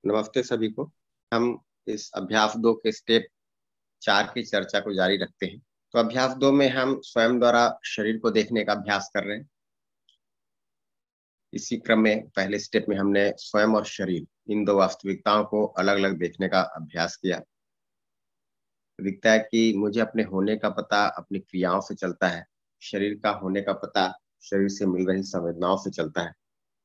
नमस्ते सभी को। हम इस अभ्यास 2 के स्टेप 4 की चर्चा को जारी रखते हैं। तो अभ्यास 2 में हम स्वयं द्वारा शरीर को देखने का अभ्यास कर रहे हैं। इसी क्रम में पहले स्टेप में हमने स्वयं और शरीर इन दो वास्तविकताओं को अलग अलग देखने का अभ्यास किया। दिखता है कि मुझे अपने होने का पता अपनी क्रियाओं से चलता है, शरीर का होने का पता शरीर से मिल रही संवेदनाओं से चलता है।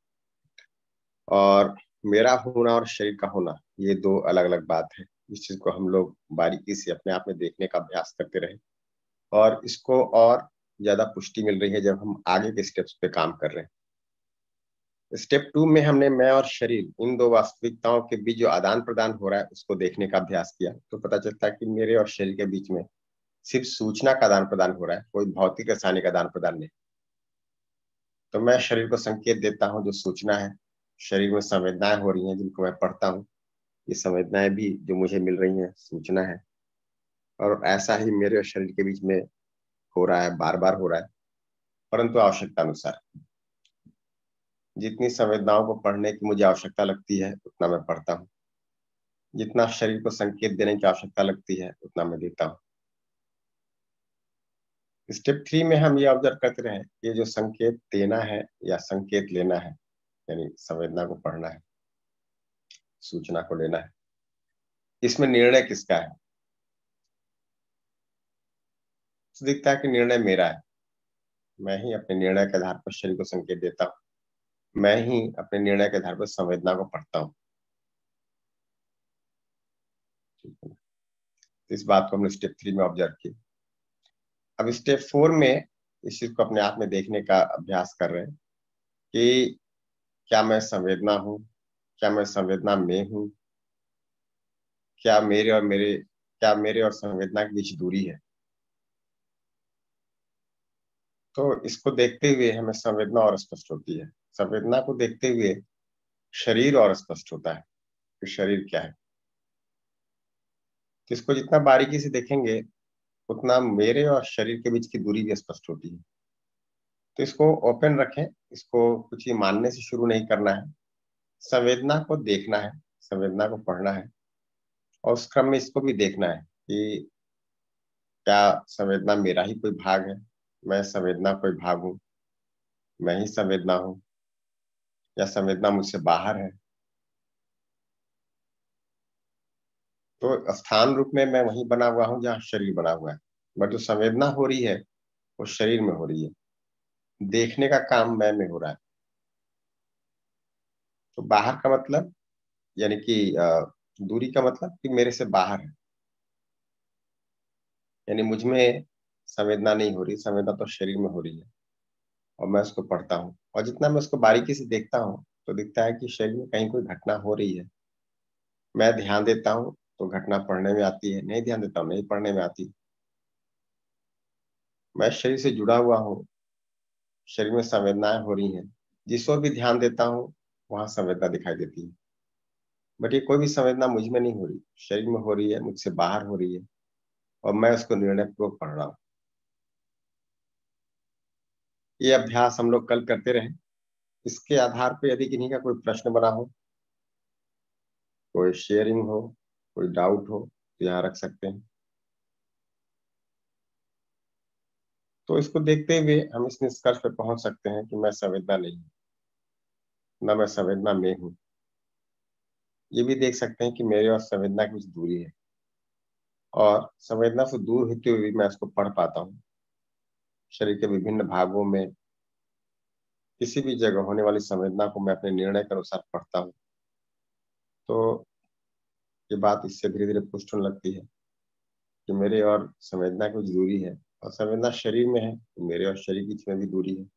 और मेरा होना और शरीर का होना ये दो अलग अलग बात है। इस चीज को हम लोग बारीकी से अपने आप में देखने का अभ्यास करते रहे और इसको और ज्यादा पुष्टि मिल रही है जब हम आगे के स्टेप्स पे काम कर रहे हैं। स्टेप 2 में हमने मैं और शरीर इन दो वास्तविकताओं के बीच जो आदान प्रदान हो रहा है उसको देखने का अभ्यास किया। तो पता चलता है कि मेरे और शरीर के बीच में सिर्फ सूचना का आदान प्रदान हो रहा है, कोई भौतिक रासायनिक आदान प्रदान नहीं। तो मैं शरीर को संकेत देता हूँ जो सूचना है, शरीर में संवेदनाएं हो रही हैं जिनको मैं पढ़ता हूँ, ये संवेदनाएं भी जो मुझे मिल रही हैं सूचना है। और ऐसा ही मेरे और शरीर के बीच में हो रहा है, बार बार हो रहा है, परंतु आवश्यकता अनुसार। जितनी संवेदनाओं को पढ़ने की मुझे आवश्यकता लगती है उतना मैं पढ़ता हूँ, जितना शरीर को संकेत देने की आवश्यकता लगती है उतना मैं देता हूँ। स्टेप 3 में हम ये ऑब्जर्व करते रहे, ये जो संकेत देना है या संकेत लेना है, यानी संवेदना को पढ़ना है, सूचना को लेना है, इसमें निर्णय किसका है? तो दिखता है कि निर्णय मेरा है। मैं ही अपने निर्णय के आधार पर शरीर को संकेत देता हूँ, मैं ही अपने निर्णय के आधार पर संवेदना को पढ़ता हूँ। इस बात को हमने स्टेप 3 में ऑब्जर्व किया। अब स्टेप 4 में इस चीज को अपने आप में देखने का अभ्यास कर रहे हैं कि क्या मैं संवेदना हूँ, क्या मैं संवेदना में हूँ, क्या मेरे और संवेदना के बीच दूरी है। तो इसको देखते हुए हमें संवेदना और स्पष्ट होती है। संवेदना को देखते हुए शरीर और स्पष्ट होता है कि शरीर क्या है। तो इसको जितना बारीकी से देखेंगे उतना मेरे और शरीर के बीच की दूरी भी स्पष्ट होती है। तो इसको ओपन रखें, इसको कुछ ही मानने से शुरू नहीं करना है, संवेदना को देखना है, संवेदना को पढ़ना है और उस क्रम में इसको भी देखना है कि क्या संवेदना मेरा ही कोई भाग है, मैं संवेदना कोई भाग हूँ, मैं ही संवेदना हूँ, या संवेदना मुझसे बाहर है। तो स्थान रूप में मैं वहीं बना हुआ हूँ जहाँ शरीर बना हुआ है, बट जो संवेदना हो रही है वो शरीर में हो रही है। देखने का काम मैं में हो रहा है। तो बाहर का मतलब यानी कि दूरी का मतलब कि मेरे से बाहर है, यानी मुझ में संवेदना नहीं हो रही, संवेदना तो शरीर में हो रही है और मैं उसको पढ़ता हूँ। और जितना मैं उसको बारीकी से देखता हूँ तो दिखता है कि शरीर में कहीं कोई घटना हो रही है। मैं ध्यान देता हूँ तो घटना पढ़ने में आती है, नहीं ध्यान देता हूँ नहीं पढ़ने में आती। मैं शरीर से जुड़ा हुआ हूँ, शरीर में संवेदनाएं हो रही हैं, जिस ओर भी ध्यान देता हूँ वहां संवेदना दिखाई देती है। बट ये कोई भी संवेदना मुझ में नहीं हो रही, शरीर में हो रही है, मुझसे बाहर हो रही है और मैं उसको निर्णय पूर्वक पढ़ रहा हूँ। ये अभ्यास हम लोग कल करते रहे। इसके आधार पर यदि किन्हीं का कोई प्रश्न बना हो, कोई शेयरिंग हो, कोई डाउट हो तो यहाँ रख सकते हैं। तो इसको देखते हुए हम इस निष्कर्ष पे पहुंच सकते हैं कि मैं संवेदना नहीं हूँ, न मैं संवेदना में हूँ। ये भी देख सकते हैं कि मेरे और संवेदना की कुछ दूरी है और संवेदना से दूर होते हुए भी मैं इसको पढ़ पाता हूँ। शरीर के विभिन्न भागों में किसी भी जगह होने वाली संवेदना को मैं अपने निर्णय के अनुसार पढ़ता हूँ। तो ये बात इससे धीरे धीरे पुष्ट होने लगती है कि मेरे और संवेदना की कुछ दूरी है और संवेदना शरीर में है तो मेरे और शरीर के बीच में भी दूरी है।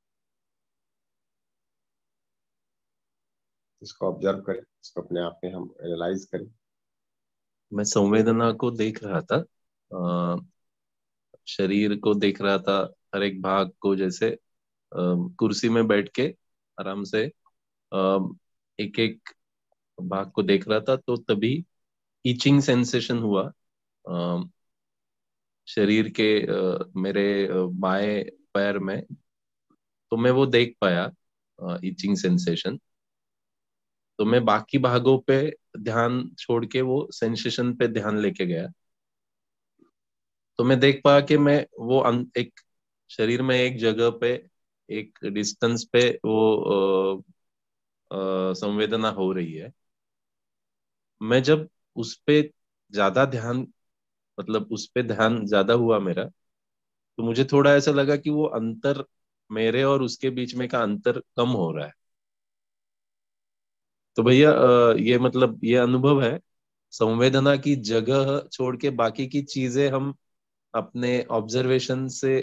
इसको ऑब्जर्व करें, इसको अपने आप में हम एनालाइज करें। मैं संवेदना को देख रहा था, शरीर को देख रहा था, हर एक भाग को, जैसे कुर्सी में बैठ के आराम से एक एक भाग को देख रहा था। तो तभी ईचिंग सेंसेशन हुआ शरीर के मेरे बाएं पैर में। तो मैं वो देख पाया ईचिंग सेंसेशन। तो मैं बाकी भागों पे ध्यान छोड़ के वो सेंसेशन पे ध्यान लेके गया। तो मैं देख पाया कि मैं वो एक शरीर में एक जगह पे, एक डिस्टेंस पे वो संवेदना हो रही है। मैं जब उस पे ज्यादा ध्यान, मतलब उस पे ध्यान ज्यादा हुआ मेरा, तो मुझे थोड़ा ऐसा लगा कि वो अंतर, मेरे और उसके बीच में का अंतर कम हो रहा है। तो भैया ये मतलब ये अनुभव है, संवेदना की जगह छोड़ के बाकी की चीजें हम अपने ऑब्जर्वेशन से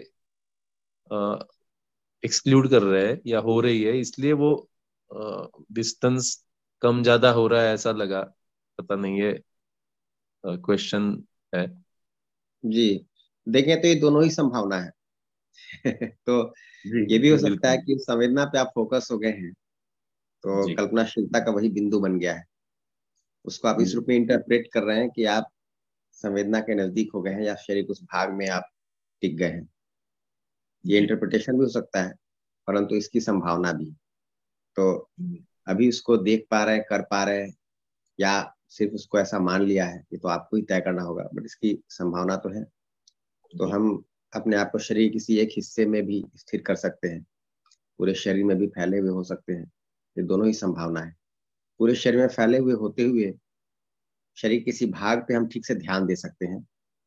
एक्सक्लूड कर रहे हैं या हो रही है, इसलिए वो डिस्टेंस कम ज्यादा हो रहा है ऐसा लगा। पता नहीं, ये क्वेश्चन है। जी, देखें तो ये दोनों ही संभावना है। तो जी ये भी हो सकता है बिल्कुल। कि संवेदना पे आप फोकस हो गए हैं, तो जी कल्पनाशीलता का वही बिंदु बन गया है। उसको आप इस जी रूप में इंटरप्रेट कर रहे हैं कि आप संवेदना के नजदीक हो गए हैं या शरीर के उस भाग में आप टिक गए हैं। ये जी इंटरप्रिटेशन भी हो सकता है, परंतु इसकी संभावना भी। तो जी अभी उसको देख पा रहे हैं, कर पा रहे हैं, या सिर्फ उसको ऐसा मान लिया है, ये तो आपको ही तय करना होगा, बट इसकी संभावना तो है। तो जी हम अपने आप को शरीर किसी एक हिस्से में भी स्थिर कर सकते हैं, पूरे शरीर में भी फैले हुए हो सकते हैं। ये दोनों ही संभावना है। पूरे शरीर में फैले हुए होते हुए शरीर किसी भाग पे हम ठीक से ध्यान दे सकते हैं,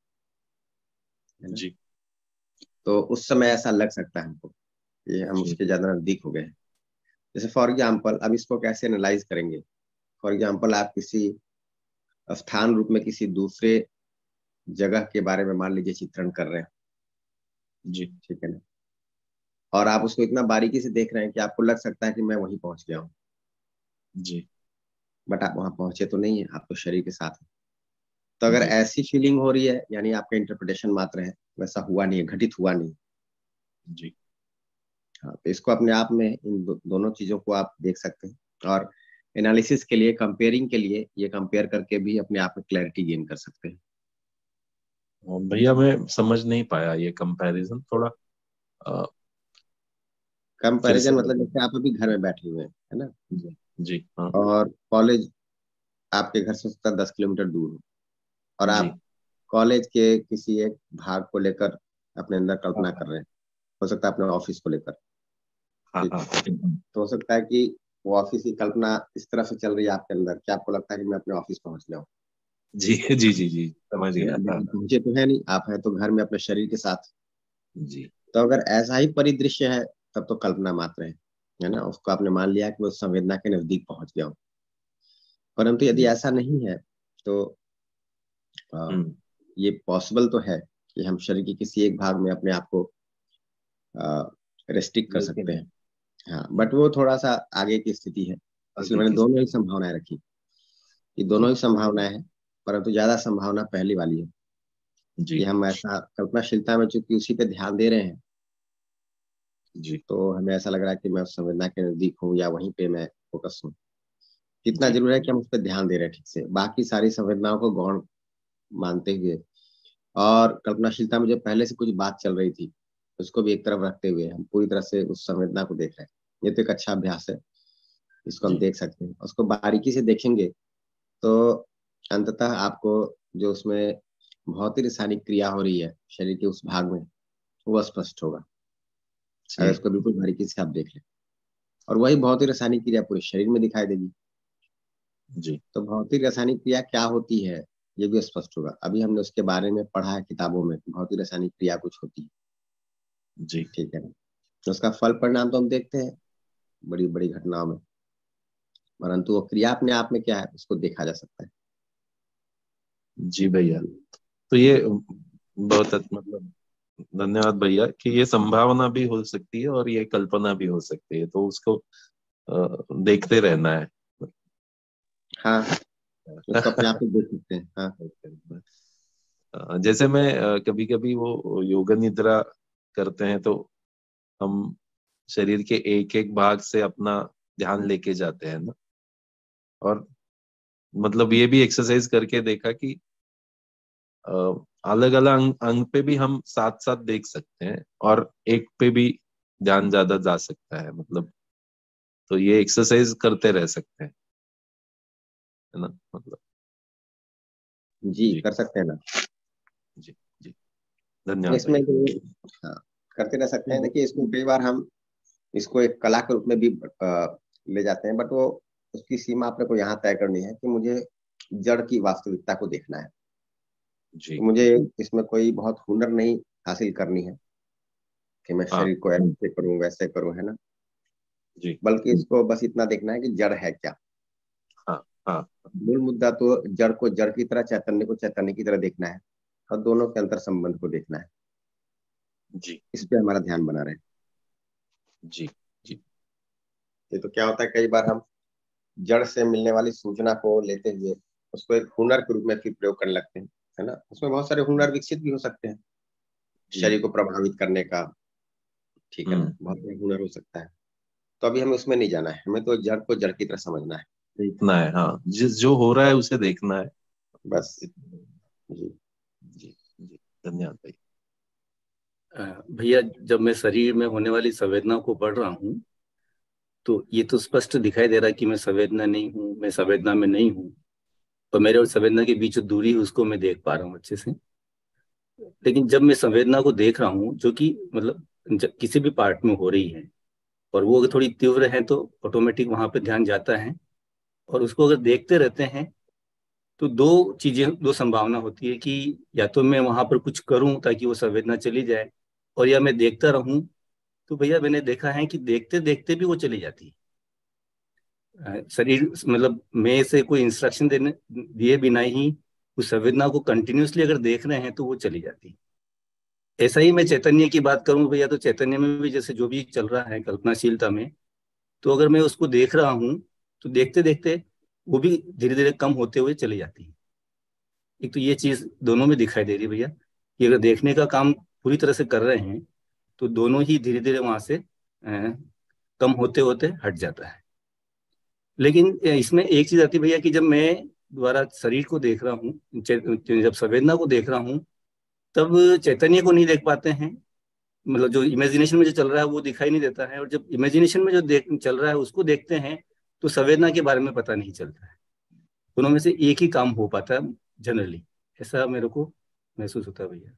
है ना। जी तो उस समय ऐसा लग सकता है हमको, ये हम जी उसके ज्यादा नजदीक हो गए हैं। जैसे फॉर एग्जाम्पल, अब इसको कैसे एनालाइज करेंगे। फॉर एग्जाम्पल, आप किसी स्थान रूप में किसी दूसरे जगह के बारे में मान लीजिए चित्रण कर रहे हैं, जी ठीक है ना। और आप उसको इतना बारीकी से देख रहे हैं कि आपको लग सकता है कि मैं वहीं पहुंच गया हूँ, जी बट आप वहां पहुंचे तो नहीं है, आप तो शरीर के साथ हैं। तो अगर जी ऐसी फीलिंग हो रही है, यानी आपका इंटरप्रिटेशन मात्र है, वैसा हुआ नहीं है, घटित हुआ नहीं। जी हाँ, तो इसको अपने आप में इन दोनों चीजों को आप देख सकते हैं, और एनालिसिस के लिए, कंपेयरिंग के लिए, ये कंपेयर करके भी अपने आप में क्लैरिटी गेन कर सकते हैं। भैया मैं समझ नहीं पाया ये कंपैरिजन थोड़ा, अ, फिर से कंपैरिजन मतलब बताइए। जैसे आप अभी घर में बैठे हुए हैं, है ना, जी जी हाँ। और कॉलेज आपके घर से हो सकता है 10 किलोमीटर दूर हो, और जी आप कॉलेज के किसी एक भाग को लेकर अपने अंदर हाँ कल्पना कर रहे हैं। हो सकता है अपने ऑफिस को लेकर, हाँ ठीक। हाँ। तो हो सकता है कि वो ऑफिस की कल्पना इस तरह से चल रही है आपके अंदर कि आपको लगता है कि मैं अपने ऑफिस पहुंच गया हूँ, जी जी जी जी समझ है गया। ना। हाँ लेकिन हाँ। पहुंचे तो है नहीं, आप है तो घर में अपने शरीर के साथ। जी तो अगर ऐसा ही परिदृश्य है, तब तो कल्पना मात्र है ना। उसको आपने मान लिया कि वो संवेदना के नजदीक पहुंच गया हूँ। परंतु यदि जी। ऐसा नहीं है, तो अ, हम्म। ये पॉसिबल तो है कि हम शरीर के किसी एक भाग में अपने आप को रेस्ट्रिक्ट कर लेकिन सकते हैं। हाँ, बट वो थोड़ा सा आगे की स्थिति है। इसलिए आगे मैंने की दोनों ही स्थिति। संभावनाएं रखी। ये दोनों जी ही संभावनाएं हैं, परंतु ज्यादा संभावना पहली वाली है कि जी हम ऐसा कल्पनाशीलता में चूंकि उसी पे ध्यान दे रहे हैं, जी तो हमें ऐसा लग रहा है कि मैं उस संवेदना के नजदीक हूँ या वहीं पे मैं फोकस हूँ। इतना जी जरूर है कि हम उस पर ध्यान दे रहे हैं ठीक से, बाकी सारी संवेदनाओं को गौण मानते हुए, और कल्पनाशीलता में जो पहले से कुछ बात चल रही थी उसको भी एक तरफ रखते हुए हम पूरी तरह से उस संवेदना को देख रहे हैं। ये तो एक अच्छा अभ्यास है, इसको हम जी देख सकते हैं। उसको बारीकी से देखेंगे तो अंततः आपको जो उसमें भौतिक रासायनिक क्रिया हो रही है शरीर के उस भाग में, वो स्पष्ट होगा, अगर जी इसको बिल्कुल बारीकी से आप देख लें। और वही भौतिक रासायनिक क्रिया पूरे शरीर में दिखाई देगी। जी तो भौतिक रासायनिक क्रिया क्या होती है, ये भी स्पष्ट होगा। अभी हमने उसके बारे में पढ़ा है किताबों में, भौतिक रासायनिक क्रिया कुछ होती है, जी ठीक है ना। तो उसका फल परिणाम तो हम देखते हैं बड़ी बड़ी घटनाओं में, परंतु वो क्रिया अपने आप में क्या है उसको देखा जा सकता है। जी भैया। तो ये बहुत मतलब धन्यवाद भैया कि ये संभावना भी हो सकती है और ये कल्पना भी हो सकती है, तो उसको देखते रहना है। हाँ, उसको अपने आप में देख सकते हैं। हाँ। जैसे मैं कभी कभी वो योगा निद्रा करते हैं, तो हम शरीर के एक एक भाग से अपना ध्यान लेके जाते हैं ना, और मतलब ये भी एक्सरसाइज करके देखा कि अलग अलग अंग पे भी हम साथ साथ देख सकते हैं, और एक पे भी ध्यान ज्यादा जा सकता है मतलब। तो ये एक्सरसाइज करते रह सकते हैं। है ना, मतलब। जी जी कर सकते हैं ना। जी जी, धन्यवाद इसमें भैया। जो, हाँ, करते रह सकते हैं। देखिए इसको कई बार हम इसको एक कला के रूप में भी ले जाते हैं, बट वो उसकी सीमा अपने को यहाँ तय करनी है कि मुझे जड़ की वास्तविकता को देखना है। तो जी। मुझे इसमें कोई बहुत हुनर नहीं हासिल करनी है कि मैं हाँ। शरीर को ऐसे करूं वैसे करूं, है ना। जी। बल्कि इसको बस इतना देखना है कि जड़ है क्या। हाँ। हाँ। मूल मुद्दा तो जड़ को जड़ की तरह, चैतन्य को चैतन्य की तरह देखना है, और दोनों के अंतर संबंध को देखना है। जी। इस पे हमारा ध्यान बना रहे। जी। जी। ये तो क्या होता है, कई बार हम जड़ से मिलने वाली सूचना को लेते हुए उसको एक हुनर के रूप में फिर प्रयोग करने लगते हैं, है ना। उसमें बहुत सारे हुनर विकसित भी हो सकते हैं, जी। शरीर को प्रभावित करने का, ठीक है ना, हम्म। बहुत सारे हुनर हो सकता है। तो अभी हमें उसमें नहीं जाना है, हमें तो जड़ को जड़ की तरह समझना है। देखना है, हाँ, जिस जो हो रहा है उसे देखना है। बस। जी। जी। जी, धन्यवाद भाई। भैया, जब मैं शरीर में होने वाली संवेदना को पढ़ रहा हूँ तो ये तो स्पष्ट दिखाई दे रहा है कि मैं संवेदना नहीं हूँ, मैं संवेदना में नहीं हूँ। तो मेरे और संवेदना के बीच जो दूरी है उसको मैं देख पा रहा हूँ अच्छे से। लेकिन जब मैं संवेदना को देख रहा हूँ जो कि मतलब किसी भी पार्ट में हो रही है और वो अगर थोड़ी तीव्र है तो ऑटोमेटिक वहां पे ध्यान जाता है। और उसको अगर देखते रहते हैं तो दो संभावना होती है कि या तो मैं वहां पर कुछ करूं ताकि वो संवेदना चली जाए, और या मैं देखता रहूं। तो भैया मैंने देखा है कि देखते देखते भी वो चली जाती है। शरीर मतलब मैं से कोई इंस्ट्रक्शन देने दिए बिना ही उस संवेदना को कंटिन्यूअसली अगर देख रहे हैं तो वो चली जाती है। ऐसा ही मैं चैतन्य की बात करूं भैया, तो चैतन्य में भी जैसे जो भी चल रहा है कल्पनाशीलता में, तो अगर मैं उसको देख रहा हूं तो देखते देखते वो भी धीरे धीरे कम होते हुए चली जाती है। एक तो ये चीज दोनों में दिखाई दे रही है भैया कि अगर देखने का काम पूरी तरह से कर रहे हैं तो दोनों ही धीरे धीरे वहां से कम होते होते हट जाता है। लेकिन इसमें एक चीज आती है भैया कि जब मैं दोबारा शरीर को देख रहा हूँ, जब संवेदना को देख रहा हूँ, तब चैतन्य को नहीं देख पाते हैं। मतलब जो इमेजिनेशन में जो चल रहा है वो दिखाई नहीं देता है, और जब इमेजिनेशन में जो चल रहा है उसको देखते हैं तो संवेदना के बारे में पता नहीं चलता है। दोनों में से एक ही काम हो पाता है जनरली, ऐसा मेरे को महसूस होता है भैया।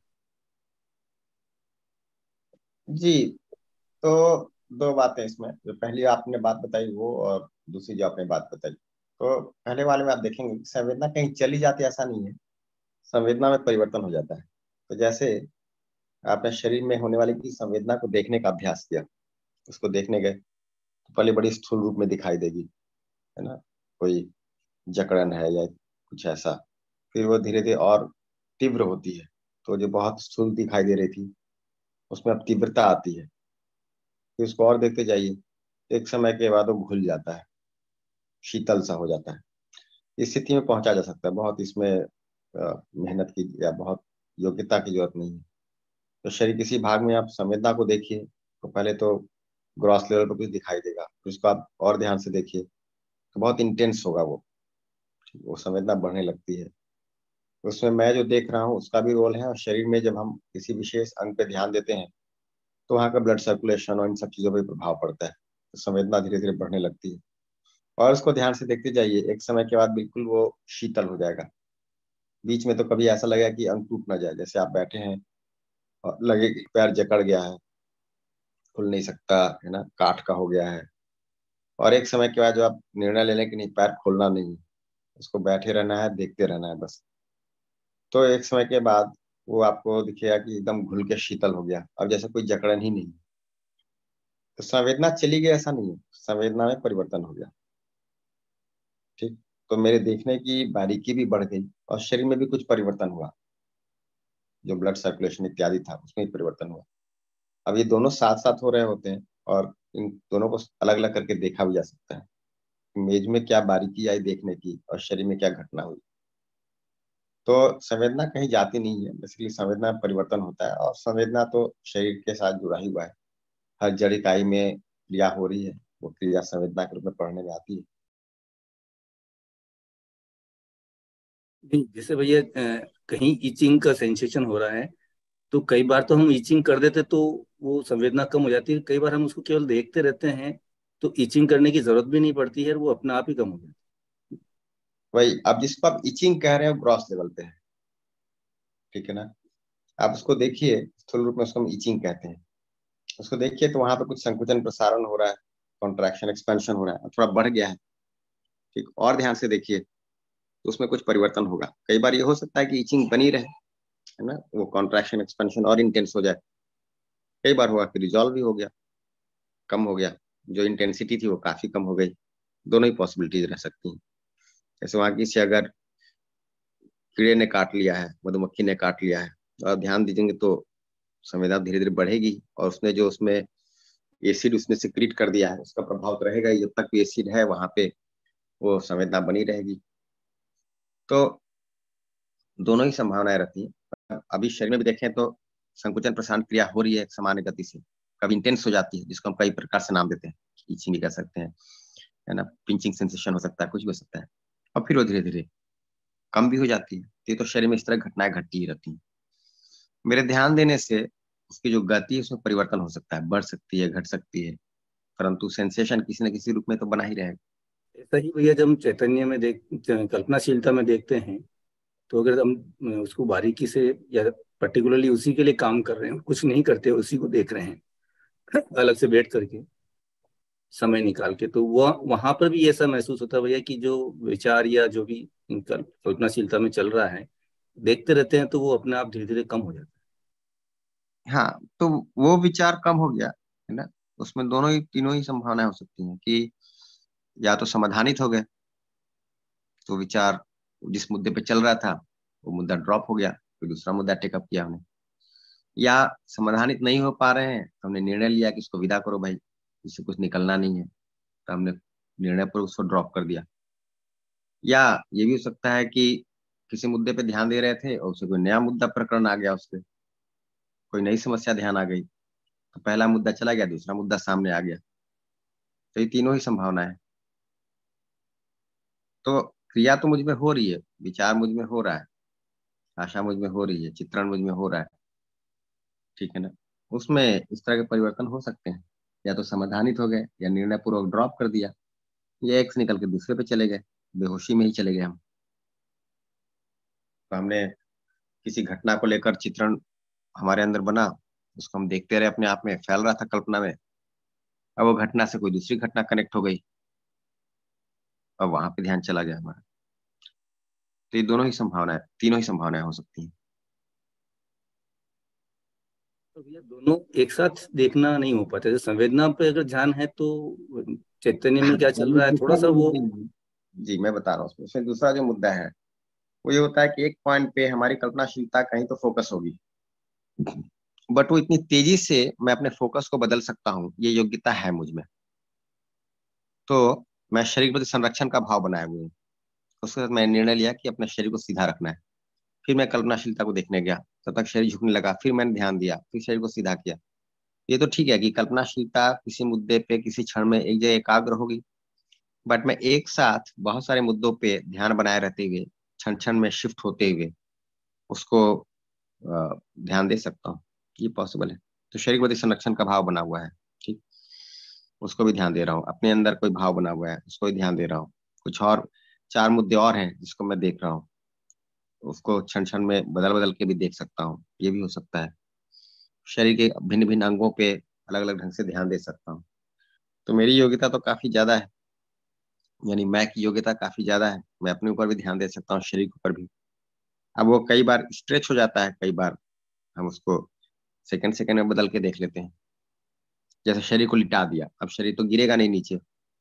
जी। तो दो बातें इसमें, जो पहली आपने बात बताई वो, और दूसरी जो आपने बात बताई, तो पहले वाले में आप देखेंगे कि संवेदना कहीं चली जाती है, ऐसा नहीं है। संवेदना में परिवर्तन हो जाता है। तो जैसे आपने शरीर में होने वाली की संवेदना को देखने का अभ्यास किया, उसको देखने गए तो पहले बड़ी स्थूल रूप में दिखाई देगी, है ना, कोई जकड़न है या कुछ ऐसा। फिर वो धीरे धीरे और तीव्र होती है। तो जो बहुत स्थूल दिखाई दे रही थी उसमें अब तीव्रता आती है। फिर उसको और देखते जाइए, एक समय के बाद वो घुल जाता है, शीतल सा हो जाता है। इस स्थिति में पहुंचा जा सकता है। बहुत इसमें मेहनत की या बहुत योग्यता की जरूरत नहीं है। तो शरीर किसी भाग में आप संवेदना को देखिए, तो पहले तो ग्रॉस लेवल पर कुछ दिखाई देगा, फिर उसको आप और ध्यान से देखिए तो बहुत इंटेंस होगा वो संवेदना बढ़ने लगती है। उसमें मैं जो देख रहा हूँ उसका भी रोल है, और शरीर में जब हम किसी विशेष अंग पे ध्यान देते हैं तो वहाँ का ब्लड सर्कुलेशन और इन सब चीजों पर प्रभाव पड़ता है, तो संवेदना धीरे धीरे बढ़ने लगती है। और उसको ध्यान से देखते जाइए, एक समय के बाद बिल्कुल वो शीतल हो जाएगा। बीच में तो कभी ऐसा लगेगा कि अंग टूट ना जाए, जैसे आप बैठे हैं और लगे कि पैर जकड़ गया है, खुल नहीं सकता, है ना, काठ का हो गया है। और एक समय के बाद जो आप निर्णय ले लें कि नहीं, पैर खोलना नहीं है, उसको बैठे रहना है, देखते रहना है बस, तो एक समय के बाद वो आपको दिखेगा कि एकदम घुल के शीतल हो गया, अब जैसे कोई जकड़न ही नहीं। तो संवेदना चली गई ऐसा नहीं है, संवेदना में परिवर्तन हो गया। ठीक। तो मेरे देखने की बारीकी भी बढ़ गई, और शरीर में भी कुछ परिवर्तन हुआ, जो ब्लड सर्कुलेशन इत्यादि था उसमें भी परिवर्तन हुआ। अब ये दोनों साथ साथ हो रहे होते हैं, और इन दोनों को अलग अलग करके देखा भी जा सकता है। मेज में क्या बारीकी आई देखने की, और शरीर में क्या घटना हुई। तो संवेदना कहीं जाती नहीं है, बेसिकली संवेदना में परिवर्तन होता है, और संवेदना तो शरीर के साथ जुड़ा ही हुआ है। हर जड़ इकाई में क्रिया हो रही है, वो क्रिया संवेदना के रूप में पढ़ने में आती है। नहीं, जैसे भैया कहीं इचिंग का सेंसेशन हो रहा है तो कई बार तो हम इचिंग कर देते तो वो संवेदना कम हो जाती है। कई बार हम उसको केवल देखते रहते हैं तो इचिंग करने की जरूरत भी नहीं पड़ती है, वो अपने आप ही कम हो जाती है। वही, अब जिसको आप इचिंग कह रहे हो ग्रॉस लेवल पे है, ठीक है ना। आप उसको देखिए, स्थूल रूप में उसको हम इचिंग कहते हैं। उसको देखिए तो वहां पे कुछ संकुचन प्रसारण हो रहा है, कॉन्ट्रैक्शन एक्सपेंशन हो रहा है, थोड़ा बढ़ गया है, ठीक। और ध्यान से देखिए तो उसमें कुछ परिवर्तन होगा। कई बार ये हो सकता है कि इचिंग बनी रहे, है ना, वो कॉन्ट्रैक्शन एक्सपेंशन और इंटेंस हो जाए। कई बार हुआ कि रिजॉल्व भी हो गया, कम हो गया, जो इंटेंसिटी थी वो काफी कम हो गई। दोनों ही पॉसिबिलिटीज रह सकती हैं। जैसे वहां किसी अगर कीड़े ने काट लिया है, मधुमक्खी ने काट लिया है, और ध्यान दीजिएंगे तो संवेदना धीरे धीरे बढ़ेगी, और उसने जो उसमें एसिड उसने सिक्रीट कर दिया है, उसका प्रभाव तो रहेगा ही। जब तक भी एसिड है वहां पे वो संवेदना बनी रहेगी। तो दोनों ही संभावनाएं रहती हैं। अभी शरीर में भी देखें तो संकुचन प्रसारण क्रिया हो रही है एक सामान्य गति से। कभी इंटेंस हो जाती है, जिसको हम कई प्रकार से नाम देते हैं, इचिंग भी कह सकते हैं, है ना, पिंचिंग सेंसेशन हो सकता है, कुछ भी हो सकता है। और फिर वो धीरे धीरे कम भी हो जाती है। तो ये तो शरीर में इस तरह घटनाएं घटती ही रहती हैं। मेरे ध्यान देने से उसकी जो गति है उसमें परिवर्तन हो सकता है, बढ़ सकती है, घट सकती है, परंतु सेंसेशन किसी न किसी रूप में तो बना ही रहेगा। ऐसा ही भैया जब हम चैतन्य में कल्पनाशीलता में देखते हैं, तो अगर हम उसको बारीकी से या पर्टिकुलरली उसी के लिए काम कर रहे हैं, कुछ नहीं करते, उसी को देख रहे हैं अलग से बैठ करके समय निकाल के, तो वह वहां पर भी ऐसा महसूस होता है भैया कि जो विचार या जो भी कल्पनाशीलता में चल रहा है, देखते रहते हैं तो वो अपने आप धीरे धीरे कम हो जाता हाँ, तो वो विचार कम हो गया, है ना। उसमें दोनों ही, तीनों ही संभावनाएं हो सकती हैं कि या तो समाधानित हो गए, तो विचार जिस मुद्दे पे चल रहा था वो मुद्दा ड्रॉप हो गया, कोई दूसरा मुद्दा टेकअप किया हमने। या समाधानित नहीं हो पा रहे हैं तो हमने निर्णय लिया कि इसको विदा करो भाई, इससे कुछ निकलना नहीं है, तो हमने निर्णय पर उसको ड्रॉप कर दिया। या ये भी हो सकता है कि किसी मुद्दे पे ध्यान दे रहे थे और उसे कोई नया मुद्दा प्रकरण आ गया, उसपे कोई नई समस्या ध्यान आ गई, तो पहला मुद्दा चला गया, दूसरा मुद्दा सामने आ गया। तो ये तीनों ही संभावना है। तो क्रिया तो मुझ में हो रही है, विचार मुझ में हो रहा है, आशा मुझ में हो रही है, चित्रण मुझ में हो रहा है, ठीक है ना। उसमें इस तरह के परिवर्तन हो सकते हैं, या तो समाधानित हो गए या निर्णय पूर्वक ड्रॉप कर दिया, या एक से निकल के दूसरे पे चले गए, बेहोशी में ही चले गए हम। तो हमने किसी घटना को लेकर चित्रण हमारे अंदर बना, उसको हम देखते रहे, अपने आप में फैल रहा था कल्पना में। अब वो घटना से कोई दूसरी घटना कनेक्ट हो गई, अब वहां पे ध्यान चला गया हमारा। तो ये दोनों ही संभावनाएं, तीनों ही संभावनाएं हो सकती हैं। है। तो भैया दोनों एक साथ देखना नहीं हो पाता, जैसे संवेदना पे अगर ध्यान है तो चैतन्य में क्या चल अभी रहा है थोड़ा दूसरा सा जो वो। जी मैं बता रहा हूँ, उसमें दूसरा जो मुद्दा है वो ये होता है कि एक पॉइंट पे हमारी कल्पनाशीलता कहीं तो फोकस होगी, बट वो इतनी तेजी से मैं अपने फोकस को बदल सकता हूँ, ये योग्यता है मुझ में। तो मैं शरीर के प्रति संरक्षण का भाव बनाए हुए हूँ। उसके बाद मैंने निर्णय लिया कि अपने शरीर को सीधा रखना है। फिर मैं कल्पनाशीलता को देखने गया, तब तक शरीर झुकने लगा, फिर मैंने ध्यान दिया, फिर शरीर को सीधा किया। ये तो ठीक है कि कल्पनाशीलता किसी मुद्दे पे किसी क्षण में एक जगह एकाग्र होगी, बट मैं एक साथ बहुत सारे मुद्दों पे ध्यान बनाए रहते हुए, क्षण क्षण में शिफ्ट होते हुए उसको ध्यान दे सकता हूँ, ये पॉसिबल है। तो शरीर प्रति संरक्षण का भाव बना हुआ है, ठीक, उसको भी ध्यान दे रहा हूँ। अपने अंदर कोई भाव बना हुआ है, उसको भी ध्यान दे रहा हूँ। कुछ और चार मुद्दे और हैं जिसको मैं देख रहा हूँ, उसको क्षण क्षण में बदल बदल के भी देख सकता हूँ, ये भी हो सकता है। शरीर के भिन्न भिन्न अंगों पे अलग अलग ढंग से ध्यान दे सकता हूँ। तो मेरी योग्यता तो काफी ज्यादा है, यानी मैं की योग्यता काफी ज्यादा है। मैं अपने ऊपर भी ध्यान दे सकता हूँ, शरीर के ऊपर भी। अब वो कई बार स्ट्रेच हो जाता है, कई बार हम उसको सेकंड सेकंड में बदल के देख लेते हैं। जैसे शरीर को लिटा दिया, अब शरीर तो गिरेगा नहीं नीचे,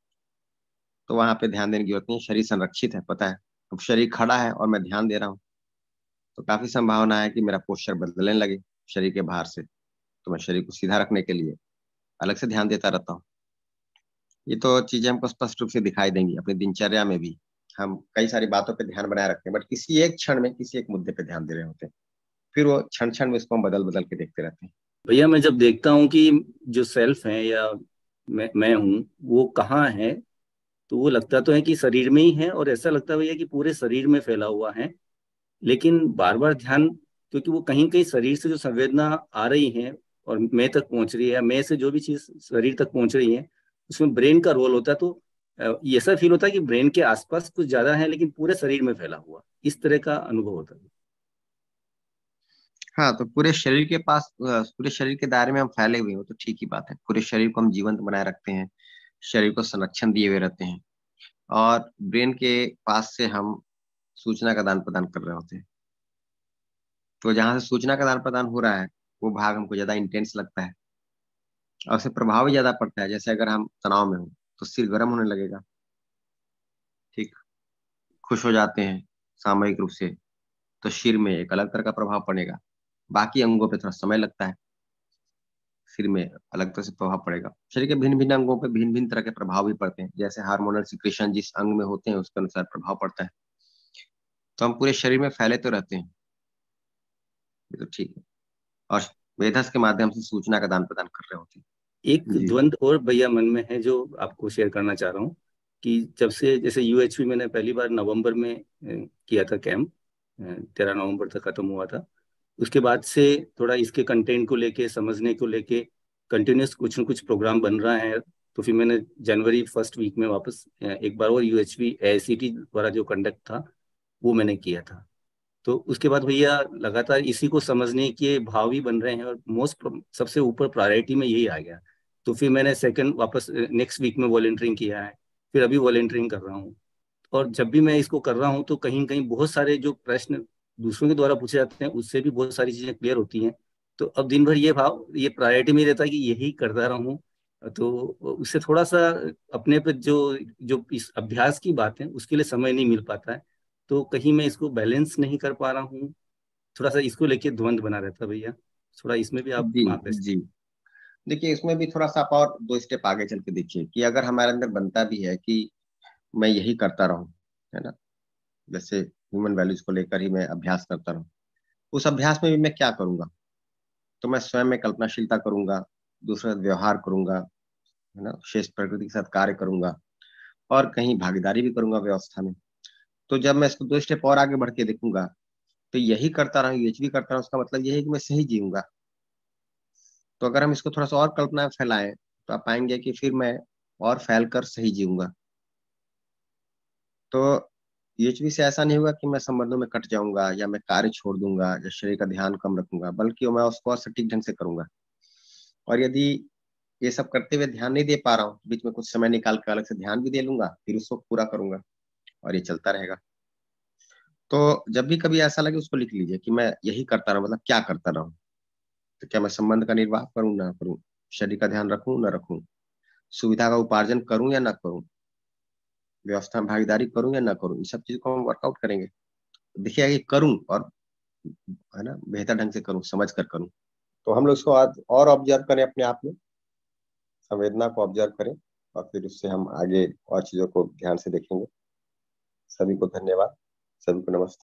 तो वहां पे ध्यान देने की जरूरत नहीं है, शरीर संरक्षित है, पता है। अब शरीर खड़ा है और मैं ध्यान दे रहा हूँ, तो काफी संभावना है कि मेरा पोस्चर बदलने लगे शरीर के भार से। तो मैं शरीर को सीधा रखने के लिए अलग से ध्यान देता रहता हूँ। ये तो चीजें हमको स्पष्ट रूप से दिखाई देंगी अपनी दिनचर्या में भी। हम कई सारी बातों पे ध्यान बनाए रखते हैं, बट किसी एक क्षण में किसी एक मुद्दे पे ध्यान दे रहे होते हैं, फिर वो क्षण क्षण में इसको हम बदल बदल के देखते रहते हैं। भैया मैं जब देखता हूँ कि जो सेल्फ है या मैं हूँ वो कहाँ है, तो वो लगता तो है कि शरीर में ही है, और ऐसा लगता है भैया कि पूरे शरीर में फैला हुआ है। लेकिन बार बार ध्यान, क्योंकि वो कहीं कहीं शरीर से जो संवेदना आ रही है और मैं तक पहुंच रही है, या मैं से जो भी चीज शरीर तक पहुंच रही है, उसमें ब्रेन का रोल होता है। तो ये ऐसा फील होता है कि ब्रेन के आसपास कुछ ज्यादा है लेकिन पूरे शरीर में फैला हुआ, इस तरह का अनुभव होता है। हाँ, तो पूरे शरीर के पास पूरे शरीर के दायरे में हम फैले हुए हो तो ठीक ही बात है। पूरे शरीर को हम जीवंत बनाए रखते हैं, शरीर को संरक्षण दिए हुए रहते हैं, और ब्रेन के पास से हम सूचना का आदान प्रदान कर रहे होते हैं। तो जहां से सूचना का आदान प्रदान हो रहा है वो भाग हमको ज्यादा इंटेंस लगता है, और उससे प्रभाव भी ज्यादा पड़ता है। जैसे अगर हम तनाव में हो तो सिर गर्म होने लगेगा, ठीक, खुश हो जाते हैं सामयिक रूप से तो सिर में एक अलग तरह का प्रभाव पड़ेगा। बाकी अंगों पे थोड़ा समय लगता है, सिर में अलग तरह से प्रभाव पड़ेगा। शरीर के भिन्न भिन्न अंगों पे भिन्न भिन्न तरह के प्रभाव भी पड़ते हैं। जैसे हार्मोनल सिक्रेशन जिस अंग में होते हैं उसके अनुसार प्रभाव पड़ता है। तो हम पूरे शरीर में फैले तो रहते हैं, ये तो ठीक है, और वेधस के माध्यम से सूचना का आदान प्रदान कर रहे होते एक हैं। जी। द्वंद्व और भैया मन में है जो आपको शेयर करना चाह रहा हूँ कि जब से जैसे यूएचवी मैंने पहली बार नवंबर में किया था कैंप, 13 नवंबर तक खत्म हुआ था। उसके बाद से थोड़ा इसके कंटेंट को लेके समझने को लेके कंटिन्यूस कुछ न कुछ प्रोग्राम बन रहा है। तो फिर मैंने जनवरी फर्स्ट वीक में वापस एक बार और यूएचवी एआईसीटी द्वारा जो कंडक्ट था वो मैंने किया था। तो उसके बाद भैया लगातार इसी को समझने के भाव ही बन रहे हैं और मोस्ट सबसे ऊपर प्रायोरिटी में यही आ गया। तो फिर मैंने सेकंड वापस नेक्स्ट वीक में वॉलेंटियरिंग किया है, फिर अभी वॉलेंटियरिंग कर रहा हूँ। और जब भी मैं इसको कर रहा हूँ तो कहीं न कहीं बहुत सारे जो प्रश्न दूसरों के द्वारा पूछे जाते हैं उससे भी बहुत सारी चीजें क्लियर होती हैं। तो अब दिन भर ये भाव ये प्रायोरिटी में रहता है कि यही करता रहूं। तो उससे थोड़ा सा अपने पे जो जो इस अभ्यास की बात है उसके लिए समय नहीं मिल पाता है। तो कहीं मैं इसको बैलेंस नहीं कर पा रहा हूँ, थोड़ा सा इसको लेके द्वंद बना रहता है भैया। थोड़ा इसमें भी आप जी। मार्गदर्शन। जी, देखिए इसमें भी थोड़ा सा आप और 2 स्टेप आगे चल के देखिए कि अगर हमारे अंदर बनता भी है कि मैं यही करता रहूं, है ना, जैसे ह्यूमन वैल्यूज को लेकर ही मैं अभ्यास करता रहूं, उस अभ्यास में भी मैं क्या करूंगा? तो मैं स्वयं में कल्पनाशीलता करूंगा, दूसरे से व्यवहार करूंगा, है ना, शेष प्रकृति के साथ कार्य करूंगा, और कहीं भागीदारी भी करूंगा व्यवस्था में। तो जब मैं इसको 2 स्टेप और आगे बढ़ के देखूंगा तो यही करता रहूं, ये भी करता रहूं, उसका मतलब यही है कि मैं सही जीऊंगा। तो अगर हम इसको थोड़ा सा और कल्पना में फैलाएं तो आप पाएंगे कि फिर मैं और फैल कर सही जीऊंगा। तो यूएचबी से ऐसा नहीं होगा कि मैं संबंधों में कट जाऊंगा या मैं कार्य छोड़ दूंगा या शरीर का ध्यान कम रखूंगा, बल्कि मैं उसको और सटीक ढंग से करूंगा। और यदि ये सब करते हुए ध्यान नहीं दे पा रहा हूँ, बीच में कुछ समय निकाल कर अलग से ध्यान भी दे लूंगा, फिर उसको पूरा करूंगा, और ये चलता रहेगा। तो जब भी कभी ऐसा लगे उसको लिख लीजिए कि मैं यही करता रहूं, मतलब क्या करता रहूं। तो क्या मैं संबंध का निर्वाह करूं ना करूं, शरीर का ध्यान रखूं ना रखूं, सुविधा का उपार्जन करूं या ना करूं, व्यवस्था में भागीदारी करूं या ना करूं, इन सब चीज को हम वर्कआउट करेंगे। देखिए कि करूं, और है ना, बेहतर ढंग से करूं, समझ कर करूं। तो हम लोग इसको आज और ऑब्जर्व करें अपने आप में, संवेदना को ऑब्जर्व करें, और फिर उससे हम आगे और चीजों को ध्यान से देखेंगे। सभी को धन्यवाद, सभी को नमस्ते।